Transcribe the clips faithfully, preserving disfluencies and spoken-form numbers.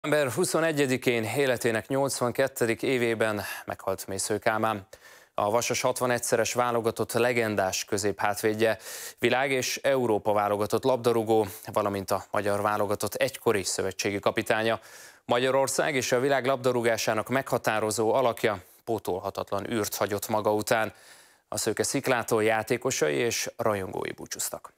November huszonegyedikén életének nyolcvankettedik évében meghalt Mészöly Kálmán. A Vasas hatvanegyszeres válogatott legendás középhátvédje, világ- és Európa válogatott labdarúgó, valamint a magyar válogatott egykori szövetségi kapitánya. Magyarország és a világ labdarúgásának meghatározó alakja pótolhatatlan űrt hagyott maga után. A Szőke Sziklától játékosai és rajongói búcsúztak.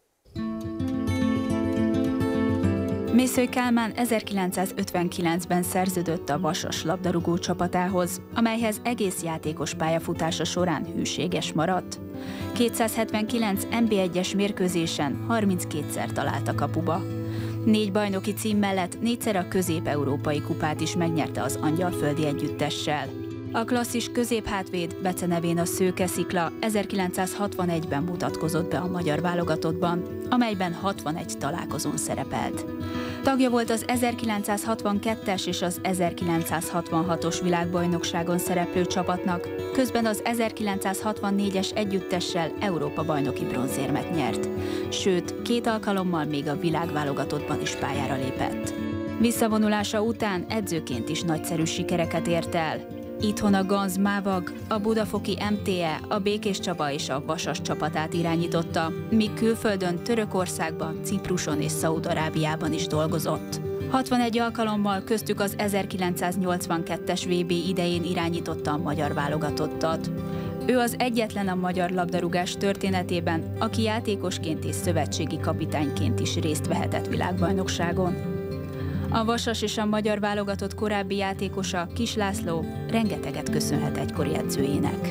Mészöly Kálmán ezerkilencszázötvenkilencben szerződött a Vasas labdarúgó csapatához, amelyhez egész játékos pályafutása során hűséges maradt. kétszázhetvenkilenc en bé egyes mérkőzésen harminckétszer talált a kapuba. Négy bajnoki cím mellett négyszer a közép-európai kupát is megnyerte az Angyalföldi együttessel. A klasszis középhátvéd, becenevén a Szőke Szikla ezerkilencszázhatvanegyben mutatkozott be a magyar válogatottban, amelyben hatvanegy találkozón szerepelt. Tagja volt az ezerkilencszázhatvankettes és az ezerkilencszázhatvanhatos világbajnokságon szereplő csapatnak, közben az ezerkilencszázhatvannégyes együttessel Európa-bajnoki bronzérmet nyert, sőt, két alkalommal még a világválogatottban is pályára lépett. Visszavonulása után edzőként is nagyszerű sikereket ért el. Itthon a Ganz Mávag, a Budafoki em té e, a Békéscsaba és a Vasas csapatát irányította, míg külföldön Törökországban, Cipruson és Szaúd-Arábiában is dolgozott. hatvanegy alkalommal, köztük az ezerkilencszáznyolcvankettes vé bé idején irányította a magyar válogatottat. Ő az egyetlen a magyar labdarúgás történetében, aki játékosként és szövetségi kapitányként is részt vehetett világbajnokságon. A Vasas és a magyar válogatott korábbi játékosa, Kis László rengeteget köszönhet egykori edzőjének.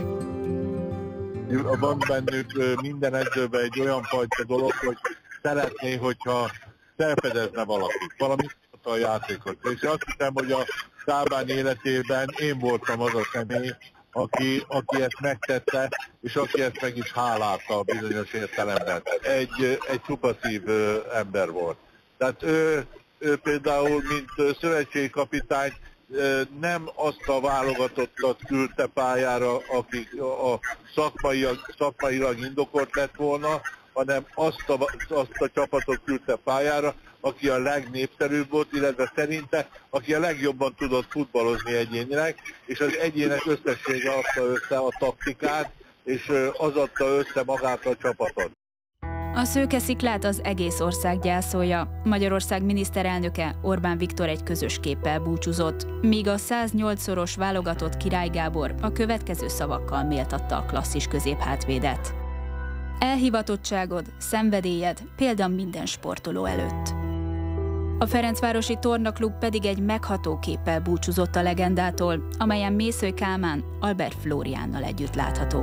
Van bennük minden edzőben egy olyan fajta dolog, hogy szeretné, hogyha felfedezne valakit, valami a játékot. És azt hiszem, hogy a Kálmán életében én voltam az a személy, aki, aki ezt megtette, és aki ezt meg is hálálta bizonyos értelemben. Egy, egy szupaszív ember volt. Tehát ő Ő például, mint szövetségi kapitány nem azt a válogatottat küldte pályára, akik a szakmailag, szakmailag indokolt lett volna, hanem azt a, azt a csapatot küldte pályára, aki a legnépszerűbb volt, illetve szerinte, aki a legjobban tudott futballozni egyénileg, és az egyének összessége adta össze a taktikát, és az adta össze magát a csapatot. A Szőke Sziklát az egész ország gyászolja. Magyarország miniszterelnöke, Orbán Viktor egy közös képpel búcsúzott, míg a száznyolcszoros válogatott Király Gábor a következő szavakkal méltatta a klasszis középhátvédet. Elhivatottságod, szenvedélyed példa minden sportoló előtt. A Ferencvárosi Tornaklub pedig egy megható képpel búcsúzott a legendától, amelyen Mészöly Kálmán Albert Flóriánnal együtt látható.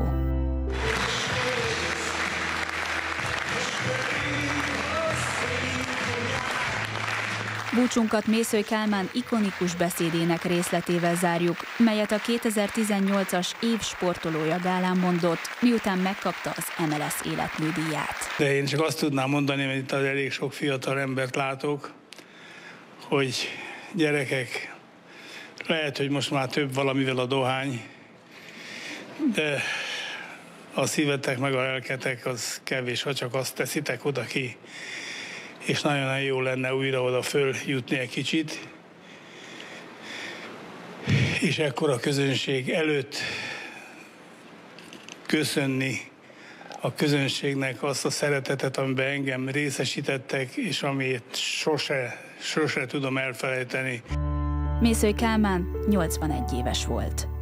Búcsunkat Mészöly Kálmán ikonikus beszédének részletével zárjuk, melyet a kétezer-tizennyolcas év sportolója gálán mondott, miután megkapta az em el es életműdíját. De én csak azt tudnám mondani, mert itt az elég sok fiatal embert látok, hogy gyerekek, lehet, hogy most már több valamivel a dohány, de a szívetek meg a lelketek az kevés, ha csak azt teszitek oda ki. És nagyon-nagyon jó lenne újra oda följutni egy kicsit, és ekkor a közönség előtt köszönni a közönségnek azt a szeretetet, amiben engem részesítettek, és amit sose, sose tudom elfelejteni. Mészöly Kálmán nyolcvanegy éves volt.